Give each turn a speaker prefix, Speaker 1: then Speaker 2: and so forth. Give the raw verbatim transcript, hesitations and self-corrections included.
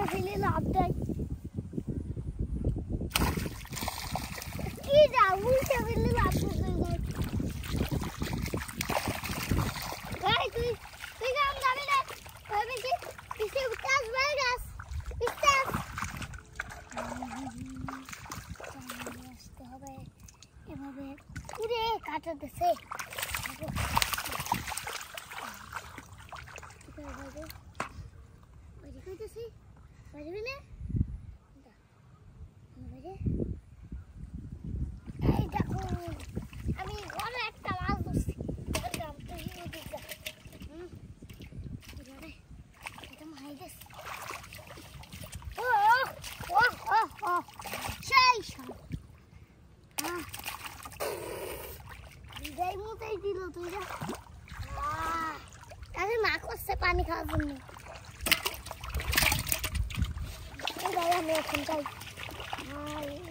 Speaker 1: ফেলে লাভ দেয় কি যা উল্টে ফেলে লাভ করতে যায় ভাই তুই তুই কাম যাবি না তবে কি পিছে উঠাস ভাই গাছ পিছে আসতে হবে এভাবে পুরে কাটা দিছে বাড়ি কইতেছি বাড়ি না এই দেখো আমি বড় একটা মাছ ধরছি দাম তো হিউ দিছে হুম এবারে এটা মাই গেছে ও ও ও ও সেই সব হ্যাঁ বিদায় মতই দিল তুই যা আরে মা করছে পানি খাওয়ার জন্য এই ভাই আমি এখন যাই